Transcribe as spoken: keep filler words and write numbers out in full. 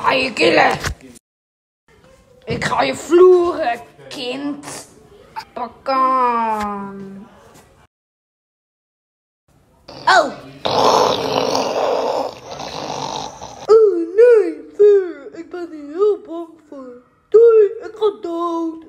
ga je killen. Ik ga je vloeren, kind. Pak aan. Oh. Oh nee, vuur. Ik ben hier heel bang voor. Doei, ik ga dood.